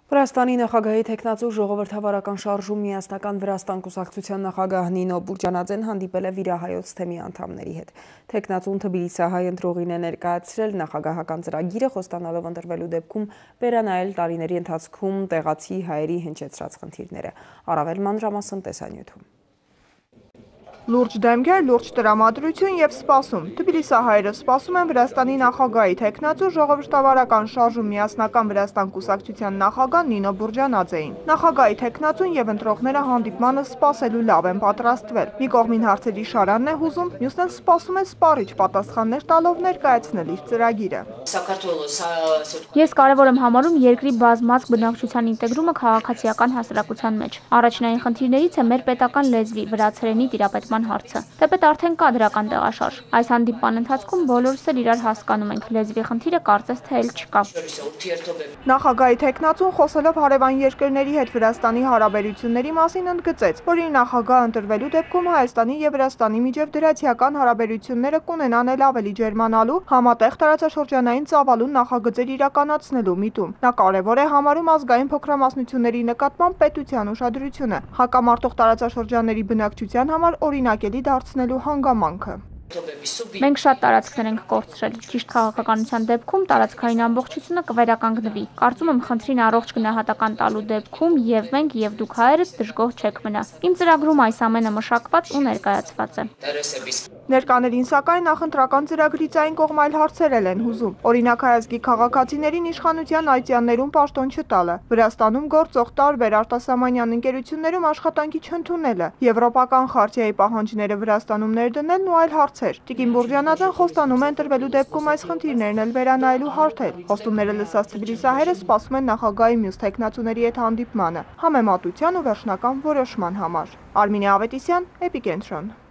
Վրաստանի նախագահի թեկնածու ժողովրդավարական շարժում միասնական Վրաստան կուսակցության նախագահ Նինո Բուրջանաձեն հանդիպել է վիրահայոց թեմի անդամների հետ։ Թեկնածուն թբիլիսահայ ընտրողին է ներկայացրել նախագահական ծրագիրը խոստանալով ընտրվելու դեպքում վերանայել տարիների ընթացքում տեղացի հայերի հնչեցրած խնդիրները։ Առավել մանրամասն տեսանյութում։ Լուրջ դեմքեր, լուրջ տրամադրություն և սպասում։ Թբիլիսահայերը սպասում են Վրաստանի նախագահի թեկնածու ժողովրդավարական շարժում միասնական Վրաստան կուսակցության նախագահ Նինո Բուրջանաձեին։ Նախագահի թեկնածուն և ընտրողները հանդիպմանը սպասելու լավ են պատրաստվել։ Մի կողմին հարցերի շարանն է հուզում, մյուսն էլ սպասում է սպառիչ պատասխաններ տալով ներկայացնել իր ծրագիրը։ Ես կարևոր եմ համարում երկրի բազմազգ բնակչության ինտեգրումը քաղաքացիական հասարակության մեջ։ Առաջնային խնդիրներից է մեր պետական լեզվի վրացերենի տիրապետման հարցը։ Թեպետ արդեն կա դրական տեղաշարժ։ Այս հանդիպման ընթացքում բոլորս էլ իրար հասկանում ենք, լեզվի խնդիրը կարծես թե էլ չկա։ Նախագահի թեկնածուն խոսելով հարևան երկրների հետ Վրաստանի հարաբերությունների մասին ընդգծեց, որ իր նախագահ ընտրվելու դեպքում Հայաստանի և Վրաստանի միջև դրացիական հարաբերությունները կունենան էլ ավելի ջերմանալու, համատեղ տարածաշրջանային ծավալուն նախագծեր իրականացնելու միտում։ Նա կարևոր է համարում ազգային փոքրամասնությունների նկատմամբ պետության ուշադրությունը, հակամարտող տարածաշրջանների բնակչության համար օրինակելի դարձնելու հանգամանքը։ Մենք շատ տարածքներ ենք կորցրել։ Ճիշտ քաղաքականության դեպքում տարածքային ամբողջությունը կվերականգնվի։ Կարծում եմ խնդրին առողջ գնահատական տալու դեպքում և մենք և դուք հայերս դժգոհ չեք մնա։ Իմ ծրագրում այս ամենը մշակված ու ներկայացված է։ Ներկաներին սակայն նախընտրական ծրագրի ցային կողմ այլ հարցեր են հուզում։ Օրինակ հայազգի քաղաքացիներին իշխանության այցյաններում պաշտոն չտալը, Վրաստանում գործող տարբեր արտասահմանյան ընկերություններում աշխատանքի չընդունելը, եվրոպական խարտիայի պահանջները Վրաստանում ներդնելն ու այլ հարցեր։ Տիկին Բուրջանաձեն խոստանում է ընտրվելու դեպքում այս խնդիրներն էլ վերանայելու հարթել։ Խոստումները լսած թբիլիսահայերը սպասում են նախագահի մյուս թեկնածուների հետ հանդիպմանը, համեմատության ու վերջնական որոշման համար։ Արմինե Ավետիսյան, Էպիկենտրոն։